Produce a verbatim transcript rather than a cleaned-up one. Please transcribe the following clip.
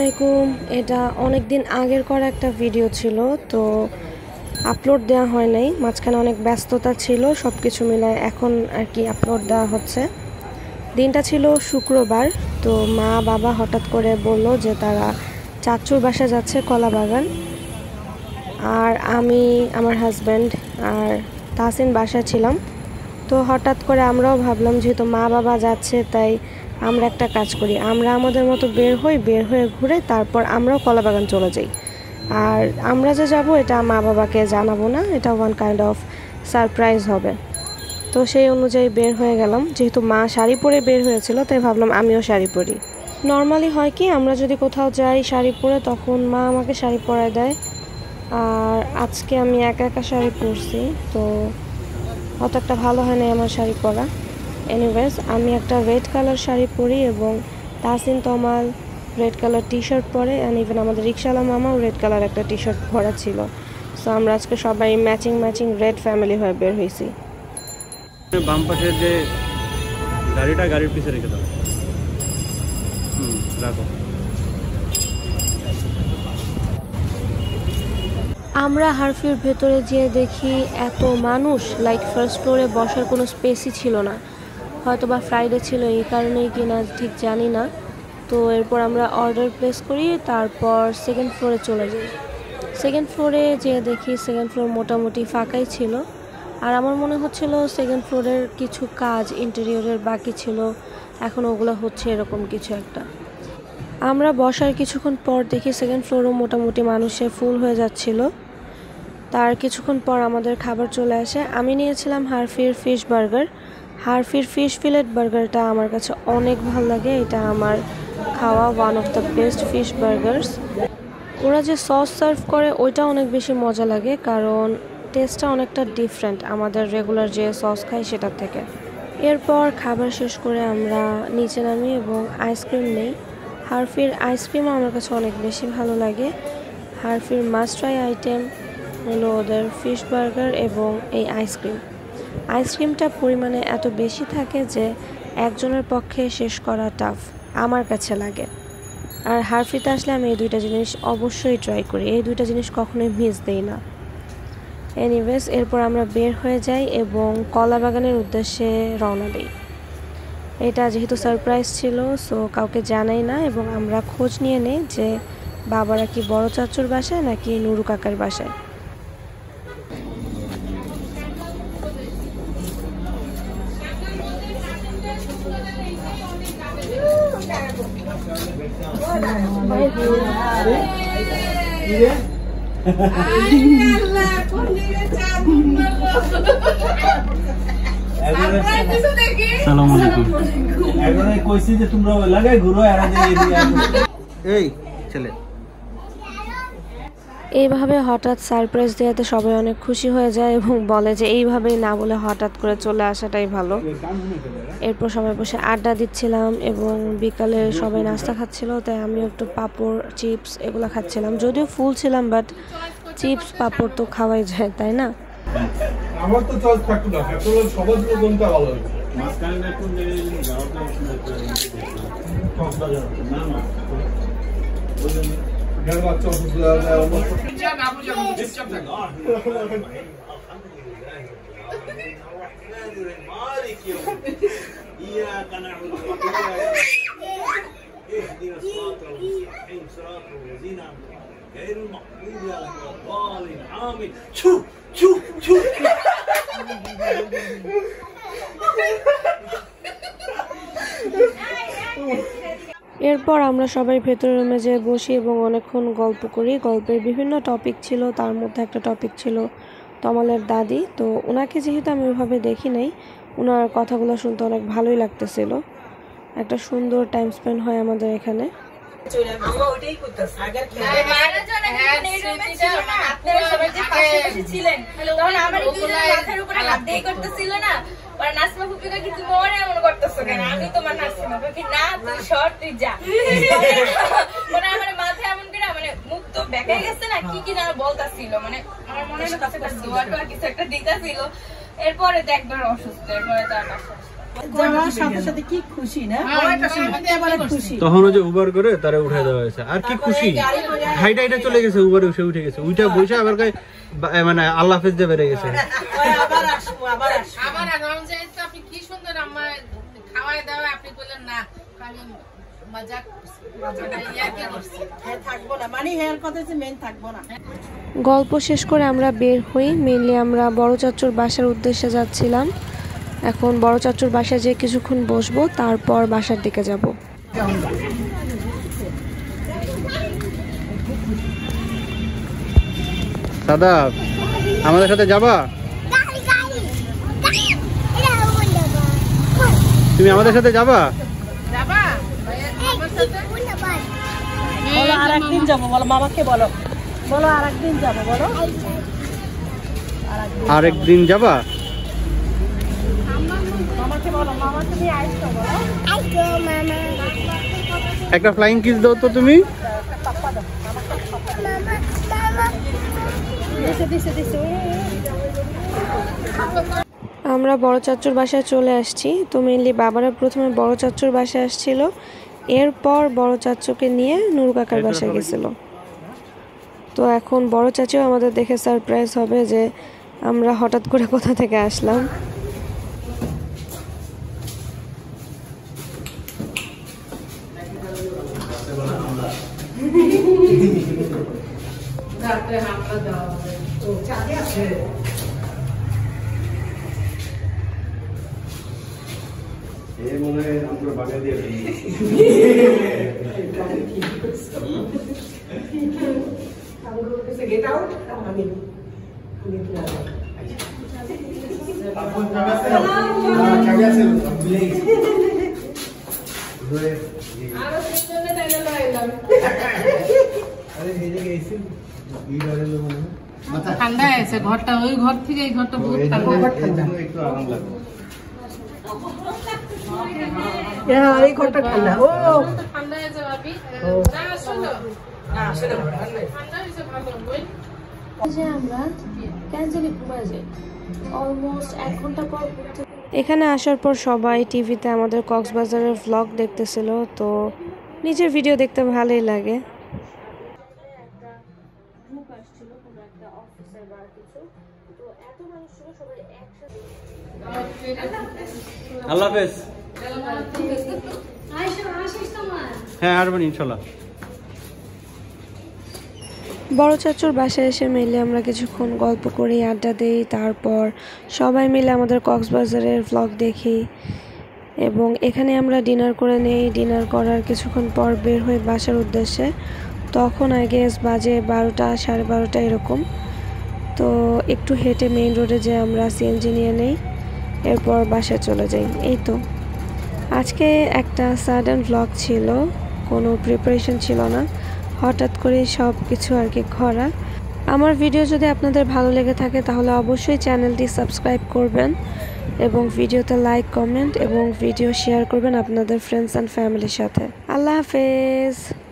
আলাইকুম। এটা অনেক দিন আগের করা একটা ভিডিও ছিল, তো আপলোড দেওয়া হয় নাই, মাঝখানে অনেক ব্যস্ততা ছিল, সব কিছু মিলায় এখন আর কি আপলোড দেওয়া হচ্ছে। দিনটা ছিল শুক্রবার। তো মা বাবা হঠাৎ করে বলল যে তারা চাচুর বাসা যাচ্ছে কলা বাগান, আর আমি আমার হাজব্যান্ড আর তাহসিন বাসায় ছিলাম। তো হঠাৎ করে আমরাও ভাবলাম যেহেতু মা বাবা যাচ্ছে তাই আমরা একটা কাজ করি, আমরা আমাদের মতো বের হই, বের হয়ে ঘুরে তারপর আমরাও কলা বাগান চলে যাই। আর আমরা যে যাব এটা মা বাবাকে জানাবো না, এটা ওয়ান কাইন্ড অফ সারপ্রাইজ হবে। তো সেই অনুযায়ী বের হয়ে গেলাম, যেহেতু মা শাড়ি পরে বের হয়েছিল তাই ভাবলাম আমিও শাড়ি পরি। নর্মালি হয় কি, আমরা যদি কোথাও যাই শাড়ি পরে তখন মা আমাকে শাড়ি পরায় দেয়, আর আজকে আমি একা একা শাড়ি পরছি, তো অত একটা ভালো হয় না আমার শাড়ি পরা। এনিওয়েজ, আমি একটা রেড কালার শাড়ি পরি এবং Tahsin Tamal red colour T shirt পরে, অ্যান্ড ইভেন আমাদের রিক্সাওয়ালা মামাও রেড কালার একটা টি শার্ট পরা ছিল। সো আমরা আজকে সবাই ম্যাচিং ম্যাচিং রেড ফ্যামিলি হয়ে বের হয়েছি। বাম পাশে যে গাড়িটা, গাড়ির পিছে রেখে দাও। হুম, রাখো। আমরা হারফির ভেতরে যেয়ে দেখি এত মানুষ, লাইক ফার্স্ট ফ্লোরে বসার কোনো স্পেসই ছিল না। হয়তো বা ফ্রাইডে ছিল এই কারণেই কিনা ঠিক জানি না। তো এরপর আমরা অর্ডার প্লেস করি, তারপর সেকেন্ড ফ্লোরে চলে যাই। সেকেন্ড ফ্লোরে যেয়ে দেখি সেকেন্ড ফ্লোর মোটামুটি ফাঁকাই ছিল, আর আমার মনে হচ্ছিল সেকেন্ড ফ্লোরের কিছু কাজ ইন্টেরিয়রের বাকি ছিল, এখন ওগুলো হচ্ছে এরকম কিছু একটা। আমরা বসার কিছুক্ষণ পর দেখি সেকেন্ড ফ্লোরও মোটামুটি মানুষে ফুল হয়ে যাচ্ছিল। তার কিছুক্ষণ পর আমাদের খাবার চলে আসে। আমি নিয়েছিলাম হারফির ফিশ বার্গার। হারফির ফিশ ফিলেট বার্গারটা আমার কাছে অনেক ভালো লাগে, এটা আমার খাওয়া one of the best fish burgers. ওরা যে সস সার্ভ করে ওইটা অনেক বেশি মজা লাগে, কারণ টেস্টটা অনেকটা ডিফারেন্ট আমাদের রেগুলার যে সস খাই সেটার থেকে। এরপর খাবার শেষ করে আমরা নিচে নামি এবং আইসক্রিম নেই। হারফির আইসক্রিমও আমার কাছে অনেক বেশি ভালো লাগে। হারফির মাস্ট ট্রাই আইটেম হলো ওদের ফিশ বার্গার এবং এই আইসক্রিম। আইসক্রিমটা পরিমাণে এত বেশি থাকে যে একজনের পক্ষে শেষ করা টাফ আমার কাছে লাগে। আর হারফিতে আসলে আমি এই দুইটা জিনিস অবশ্যই ট্রাই করি, এই দুইটা জিনিস কখনোই মিস দেই না। এনিওয়েজ, এরপর আমরা বের হয়ে যাই এবং কলা বাগানের উদ্দেশ্যে রওনা দিই। এটা যেহেতু সারপ্রাইজ ছিল, সো কাউকে জানাই না, এবং আমরা খোঁজ নিয়ে নেই যে বাবারা কি বড় চাচুর বাসায় নাকি নুরু কাকার বাসায়। এইভাবে হঠাৎ সারপ্রাইজ দেওয়াতে সবাই অনেক খুশি হয়ে যায় এবং বলে যে এইভাবেই না বলে হঠাৎ করে চলে আসাটাই ভালো। এরপর সবাই বসে আড্ডা দিচ্ছিলাম এবং বিকালে সবাই নাস্তা খাচ্ছিল, তাই আমিও একটু পাঁপড় চিপস এগুলো খাচ্ছিলাম। যদিও ফুল ছিলাম, বাট চিপস পাঁপড় তো খাওয়াই যায়, তাই না? আমার তো চয়েস থাকতো না, পেট্রোল সবার জন্য কোনটা ভালো হবে? মাঝখানে কোন জায়গায় যাওয়াটা না না ঘর বাচ্চা অসুস্থ না বুঝা ডিস্টার্ব থাকে। মালিক ইয়া কানা اهدنا الصراط المستقيم صراط الذين غير المغضوب عليهم ولا الضالين آمين شو شو شو এরপর আমরা সবাই ভেতরের রুমে যেয়ে বসি এবং অনেকক্ষণ গল্প করি। গল্পের বিভিন্ন টপিক ছিল, তার মধ্যে একটা টপিক ছিল তমালের দাদি। তো ওনাকে যেহেতু আমি ওইভাবে দেখি নাই, ওনার কথাগুলো শুনতে অনেক ভালোই লাগতেছিল। একটা সুন্দর টাইম স্পেন্ড হয় আমাদের এখানে। এরপরে দেখবার অসুস্থ, এরপরে তার যাওয়ার সাথে সাথে কি খুশি না, একেবারে খুশি। তখন ওই যে উবার করে তারা উঠে দেওয়া হয়েছে, আর কি খুশি, হাইটা হাইটা চলে গেছে, উবারে উঠে উঠে গেছে, ওইটা বসে আবার কয় মানে আল্লাহ হাফেজ দিয়ে বেড়ে গেছে। আবার আসবো আবার আসবো আবার আসবো। আপনি কি সুন্দর আম্মা খাওয়াই দাওয়া, আপনি বললেন না আমি মজাক করছি, হ্যাঁ থাকবো না, মানে হেয়ার কথা হচ্ছে মেন থাকবো না। গল্প শেষ করে আমরা বের হই। মেনলি আমরা বড় চাচুর বাসার উদ্দেশ্যে যাচ্ছিলাম। এখন বড় চাচুর বাসায় যেয়ে কিছুক্ষণ বসবো, তারপর বাসার দিকে যাব। দাদা আমাদের সাথে যাবা? তুমি আমাদের সাথে যাবা? যাবা বলো আর একদিন যাবো, বলো মামাকে, বলো বলো আর একদিন যাবো, বলো আর একদিন যাবা? মামাকে বলো, মামা তুমি আইসো, বলো একটা ফ্লাইং কিস দাও তো তুমি। আমরা বড় চাচুর বাসায় চলে আসছি। তো মেনলি বাবারা প্রথমে বড় চাচুর বাসায় আসছিল, এরপর বড় চাচুকে নিয়ে নুরু কাকার বাসায় গেছিল। তো এখন বড় চাচু আমাদের দেখে সারপ্রাইজ হবে যে আমরা হঠাৎ করে কোথা থেকে আসলাম। ঠান্ডা আছে ঘরটা, ওই ঘর থেকে এই ঘরটা বহুত ঠান্ডা। একটু আরাম লাগবে। এই ঘরটা ঠান্ডা। ও ঠান্ডা আছে ভাবি, না আসলে ঠান্ডা হয়েছে ভালো। যে আমরা ক্যান্সেলে ঘুমায় যাই অলমোস্ট এক ঘন্টা পর। এখানে আসার পর সবাই টিভিতে আমাদের কক্সবাজারের ভ্লগ দেখতেছিল, তো নিজের ভিডিও দেখতে ভালোই লাগে। আল্লাহ হাফেজ। হ্যাঁ আসবেন ইনশাল্লাহ। বড় চাচুর বাসায় এসে মিলে আমরা কিছুক্ষণ গল্প করি, আড্ডা দিই, তারপর সবাই মিলে আমাদের কক্সবাজারের ভ্লগ দেখি এবং এখানে আমরা ডিনার করে নেই। ডিনার করার কিছুক্ষণ পর বের হই বাসার উদ্দেশ্যে। তখন আই গেস বাজে বারোটা সাড়ে বারোটা এরকম। তো একটু হেঁটে মেইন রোডে যে আমরা সিএনজি নিয়ে নেই, এরপর বাসায় চলে যাই। এই তো আজকে একটা সাডেন ভ্লগ ছিল, কোনো প্রিপারেশন ছিল না, হঠাৎ করে সব কিছু আর কি করা। আমার ভিডিও যদি আপনাদের ভালো লেগে থাকে তাহলে অবশ্যই চ্যানেলটি সাবস্ক্রাইব করবেন এবং ভিডিওতে লাইক কমেন্ট এবং ভিডিও শেয়ার করবেন আপনাদের ফ্রেন্ডস অ্যান্ড ফ্যামিলির সাথে। আল্লাহ হাফেজ।